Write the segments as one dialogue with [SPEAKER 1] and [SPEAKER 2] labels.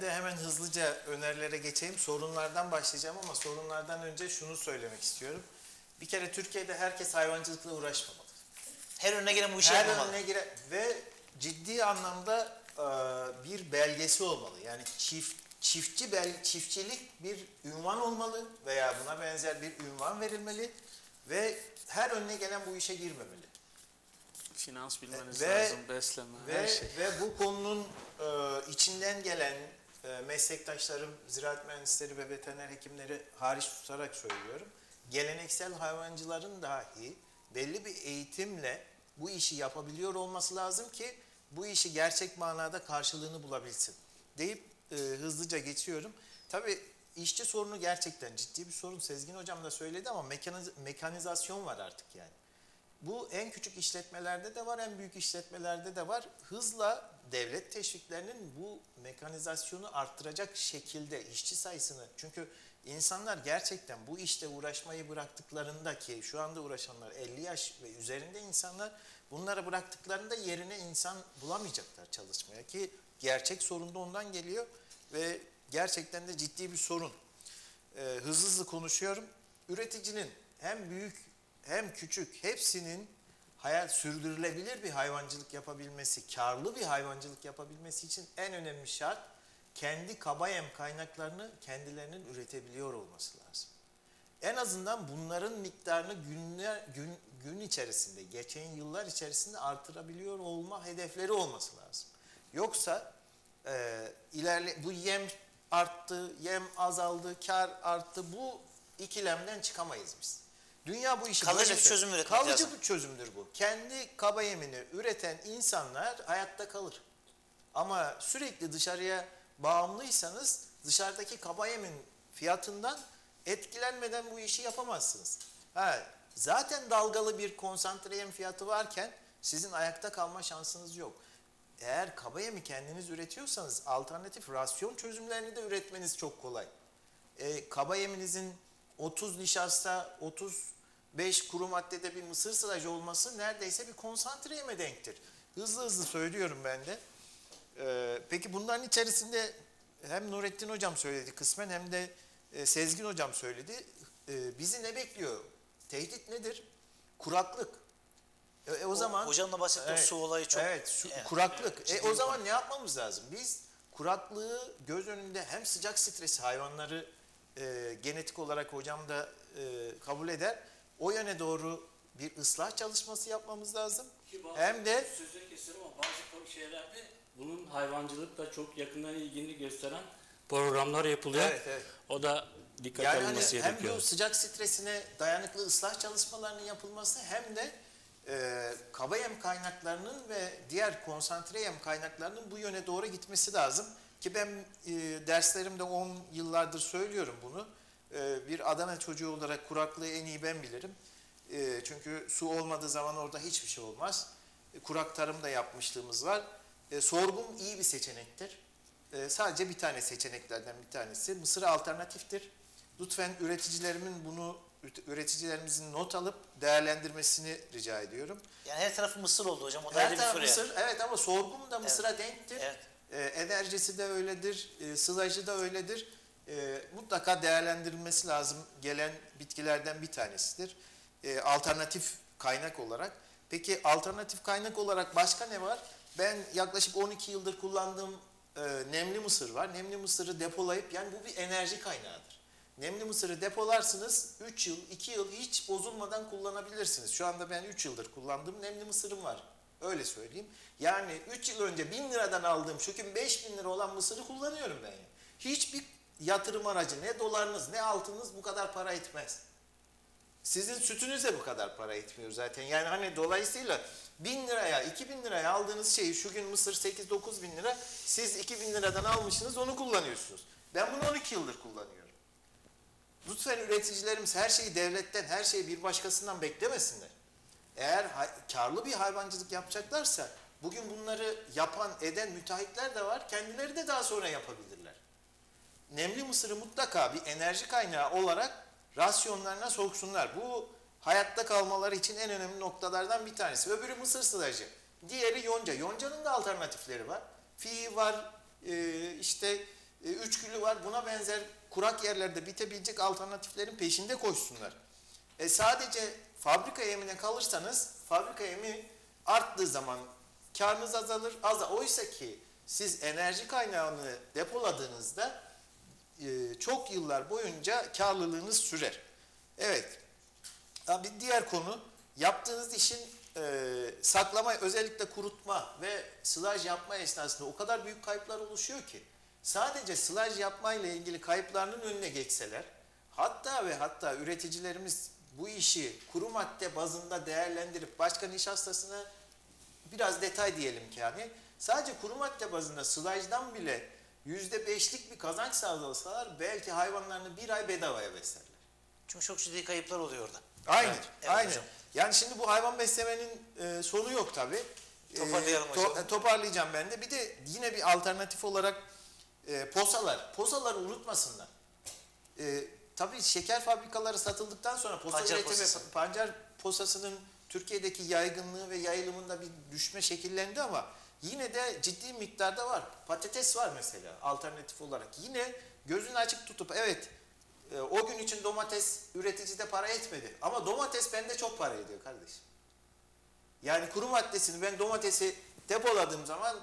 [SPEAKER 1] de hemen hızlıca önerilere geçeyim. Sorunlardan başlayacağım ama sorunlardan önce şunu söylemek istiyorum. Bir kere Türkiye'de herkes hayvancılıkla uğraşmamalı.
[SPEAKER 2] Her önüne gelen bu işi
[SPEAKER 1] Her
[SPEAKER 2] yapmamalı.
[SPEAKER 1] önüne giren ve ciddi anlamda bir belgesi olmalı. Yani çiftçilik bir ünvan olmalı veya buna benzer bir ünvan verilmeli ve her önüne gelen bu işe girmemeli.
[SPEAKER 3] Finans bilmeniz lazım, besleme, her şey.
[SPEAKER 1] Ve bu konunun içinden gelen meslektaşlarım, ziraat mühendisleri ve veteriner hekimleri hariç tutarak söylüyorum. Geleneksel hayvancıların dahi belli bir eğitimle bu işi yapabiliyor olması lazım ki bu işi gerçek manada karşılığını bulabilsin deyip hızlıca geçiyorum. Tabii işçi sorunu gerçekten ciddi bir sorun. Sezgin Hocam da söyledi ama mekanizasyon var artık yani. Bu en küçük işletmelerde de var, en büyük işletmelerde de var. Hızla devlet teşviklerinin bu mekanizasyonu arttıracak şekilde işçi sayısını... Çünkü insanlar gerçekten bu işte uğraşmayı bıraktıklarında, ki şu anda uğraşanlar 50 yaş ve üzerinde insanlar, bunları bıraktıklarında yerine insan bulamayacaklar çalışmaya, ki gerçek sorun da ondan geliyor ve gerçekten de ciddi bir sorun. Hızlı hızlı konuşuyorum. Üreticinin hem büyük hem küçük hepsinin sürdürülebilir bir hayvancılık yapabilmesi, karlı bir hayvancılık yapabilmesi için en önemli şart kendi kaba yem kaynaklarını kendilerinin üretebiliyor olması lazım. En azından bunların miktarını gün içerisinde, geçen yıllar içerisinde artırabiliyor olma hedefleri olması lazım. Yoksa bu yem arttı, yem azaldı, kar arttı, bu ikilemden çıkamayız biz. Dünya bu işi
[SPEAKER 2] kalıcı bir çözüm üretmek lazım.
[SPEAKER 1] Kalıcı bir çözümdür bu. Kendi kaba yemini üreten insanlar hayatta kalır. Ama sürekli dışarıya bağımlıysanız dışarıdaki kaba yemin fiyatından etkilenmeden bu işi yapamazsınız. Zaten dalgalı bir konsantre yem fiyatı varken sizin ayakta kalma şansınız yok. Eğer kaba yemi kendiniz üretiyorsanız alternatif rasyon çözümlerini de üretmeniz çok kolay. Kaba yeminizin 30 nişasta, 35 kuru maddede bir mısır sılacı olması neredeyse bir konsantre yeme denktir. Hızlı hızlı söylüyorum ben de. Peki bunların içerisinde hem Nurettin Hocam söyledi kısmen hem de Sezgin Hocam söyledi. Bizi ne bekliyor? Tehdit nedir? Kuraklık. O zaman
[SPEAKER 2] hocamla bahsettiğim su olayı çok.
[SPEAKER 1] Evet, kuraklık. O zaman ne yapmamız lazım? Biz kuraklığı göz önünde hem sıcak stresi hayvanları genetik olarak hocam da kabul eder. O yöne doğru bir ıslah çalışması yapmamız lazım. Hem de
[SPEAKER 4] sözü keserim ama bazı şeylerde bunun hayvancılıkla çok yakından ilgini gösteren programlar yapılıyor.
[SPEAKER 1] Evet.
[SPEAKER 4] O da dikkat
[SPEAKER 1] yani
[SPEAKER 4] alınması
[SPEAKER 1] hem
[SPEAKER 4] gerekiyor.
[SPEAKER 1] bu sıcak stresine dayanıklı ıslah çalışmalarının yapılması hem de kaba yem kaynaklarının ve diğer konsantre yem kaynaklarının bu yöne doğru gitmesi lazım. Ki ben derslerimde 10 yıllardır söylüyorum bunu. Bir Adana çocuğu olarak kuraklığı en iyi ben bilirim. Çünkü su olmadığı zaman orada hiçbir şey olmaz. Kurak tarım da yapmışlığımız var. Sorghum iyi bir seçenektir. Sadece bir tane seçeneklerden bir tanesi. Mısır alternatiftir. Lütfen üreticilerimizin not alıp değerlendirmesini rica ediyorum.
[SPEAKER 2] Yani her tarafı mısır oldu hocam. O da
[SPEAKER 1] Her taraf
[SPEAKER 2] bir
[SPEAKER 1] mısır, evet, ama sorghum da mısıra denktir.
[SPEAKER 2] Evet.
[SPEAKER 1] Enerjisi de öyledir, sılajı da öyledir. Mutlaka değerlendirilmesi lazım gelen bitkilerden bir tanesidir. Alternatif kaynak olarak. Peki alternatif kaynak olarak başka ne var? Ben yaklaşık 12 yıldır kullandığım nemli mısır var. Nemli mısırı depolayıp, yani bu bir enerji kaynağıdır. Nemli mısırı depolarsınız, 3 yıl, 2 yıl hiç bozulmadan kullanabilirsiniz. Şu anda ben 3 yıldır kullandığım nemli mısırım var. Öyle söyleyeyim. Yani 3 yıl önce 1000 liradan aldığım şu gün 5000 lira olan mısırı kullanıyorum ben. Hiçbir yatırım aracı, ne dolarınız ne altınız bu kadar para etmez. Sizin sütünüz de bu kadar para etmiyor zaten. Yani hani dolayısıyla 1000 liraya, 2000 liraya aldığınız şeyi şu gün mısır 8-9 bin lira, siz 2000 liradan almışsınız, onu kullanıyorsunuz. Ben bunu 12 yıldır kullanıyorum. Lütfen üreticilerimiz her şeyi devletten, her şeyi bir başkasından beklemesinler. Eğer karlı bir hayvancılık yapacaklarsa bugün bunları yapan, eden müteahhitler de var. Kendileri de daha sonra yapabilirler. Nemli mısırı mutlaka bir enerji kaynağı olarak rasyonlarına soksunlar. Bu hayatta kalmaları için en önemli noktalardan bir tanesi. Öbürü mısır sılacı. Diğeri yonca. Yoncanın da alternatifleri var. Fiyi var, 3 var. Buna benzer kurak yerlerde bitebilecek alternatiflerin peşinde koşsunlar. Sadece fabrika yemine kalırsanız fabrika yemi arttığı zaman karınız azalır. Oysa ki siz enerji kaynağını depoladığınızda çok yıllar boyunca karlılığınız sürer. Evet. Bir diğer konu, yaptığınız işin saklama, özellikle kurutma ve sılaj yapma esnasında o kadar büyük kayıplar oluşuyor ki sadece sılaj yapma ile ilgili kayıplarının önüne geçseler, hatta üreticilerimiz bu işi kuru madde bazında değerlendirip başka nişastasına biraz detay diyelim ki yani sadece kuru madde bazında sılajdan bile %5'lik bir kazanç sağlasalar belki hayvanlarını bir ay bedavaya beslerler.
[SPEAKER 2] Çünkü çok ciddi kayıplar oluyor orada.
[SPEAKER 1] Aynen,
[SPEAKER 2] Evet
[SPEAKER 1] aynen.
[SPEAKER 2] hocam.
[SPEAKER 1] Yani şimdi bu hayvan beslemenin sonu yok tabii.
[SPEAKER 2] Toparlayalım hocam.
[SPEAKER 1] Toparlayacağım ben de. Bir de yine bir alternatif olarak posalar. Posaları unutmasınlar. Tabii şeker fabrikaları satıldıktan sonra posa
[SPEAKER 2] Pancar
[SPEAKER 1] üretimi,
[SPEAKER 2] posası.
[SPEAKER 1] pancar posasının Türkiye'deki yaygınlığı ve yayılımında bir düşme şekillendi ama yine de ciddi miktarda var. Patates var mesela alternatif olarak. Yine gözünü açık tutup evet o gün için domates üreticide para etmedi. Ama domates bende çok para ediyor kardeşim. Yani kuru maddesini ben domatesi depoladığım zaman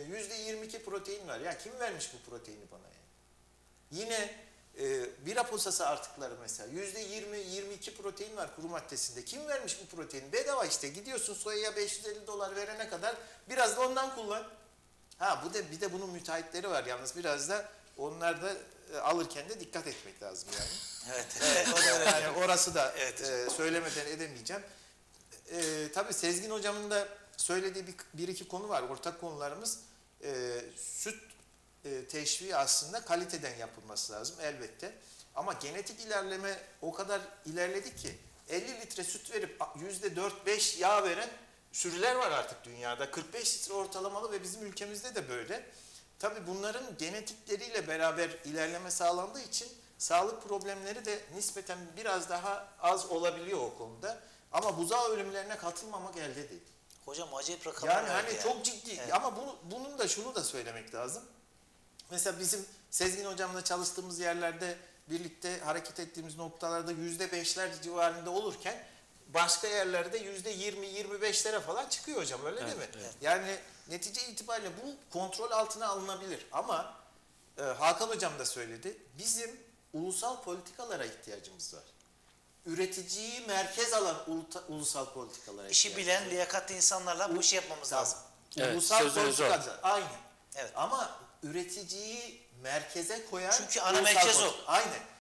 [SPEAKER 1] %22 protein var. Ya kim vermiş bu proteini bana ya? Yine bira posası artıkları mesela %20-22 protein var kuru maddesinde. Kim vermiş bu proteini? Bedava işte. Gidiyorsun soyaya $550 verene kadar biraz da ondan kullan. Bir de bunun müteahhitleri var yalnız biraz da onlar da alırken de dikkat etmek lazım yani.
[SPEAKER 2] Evet.
[SPEAKER 1] Yani orası da
[SPEAKER 2] Evet.
[SPEAKER 1] söylemeden edemeyeceğim. Tabii Sezgin hocamın da söylediği bir iki konu var. Ortak konularımız. Süt teşviği aslında kaliteden yapılması lazım elbette. Ama genetik ilerleme o kadar ilerledi ki 50 litre süt verip %4-5 yağ veren sürüler var artık dünyada. 45 litre ortalamalı ve bizim ülkemizde de böyle. Tabii bunların genetikleriyle beraber ilerleme sağlandığı için sağlık problemleri de nispeten biraz daha az olabiliyor o konuda. Ama buzağı ölümlerine katılmamak elde değil.
[SPEAKER 2] Hocam acayip rakamlar
[SPEAKER 1] Yani
[SPEAKER 2] verdi
[SPEAKER 1] hani çok ciddi
[SPEAKER 2] Evet.
[SPEAKER 1] ama bunun da şunu da söylemek lazım. Mesela bizim Sezgin hocamla çalıştığımız yerlerde birlikte hareket ettiğimiz noktalarda %5'ler civarında olurken başka yerlerde %20-25'lere falan çıkıyor hocam öyle değil mi?
[SPEAKER 3] Evet.
[SPEAKER 1] Yani netice itibariyle bu kontrol altına alınabilir ama Hakan hocam da söyledi. Bizim ulusal politikalara ihtiyacımız var. Üreticiyi merkez alan ulusal politikalara
[SPEAKER 2] İşi
[SPEAKER 1] ihtiyacımız
[SPEAKER 2] bilen,
[SPEAKER 1] var.
[SPEAKER 2] liyakatli insanlarla bu işi yapmamız
[SPEAKER 1] Tamam.
[SPEAKER 2] lazım.
[SPEAKER 3] Evet,
[SPEAKER 1] Ulusal
[SPEAKER 3] sözünüz
[SPEAKER 1] politikacı. Aynen.
[SPEAKER 2] Evet.
[SPEAKER 1] Ama üreticiyi merkeze koyan
[SPEAKER 2] Çünkü ana
[SPEAKER 1] ulusal
[SPEAKER 2] merkez o.
[SPEAKER 1] politika. Aynen.